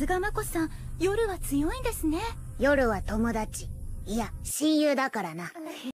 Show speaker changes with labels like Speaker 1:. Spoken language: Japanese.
Speaker 1: すがまこさん、夜は強いんですね。
Speaker 2: 夜は友達、いや親友だからな。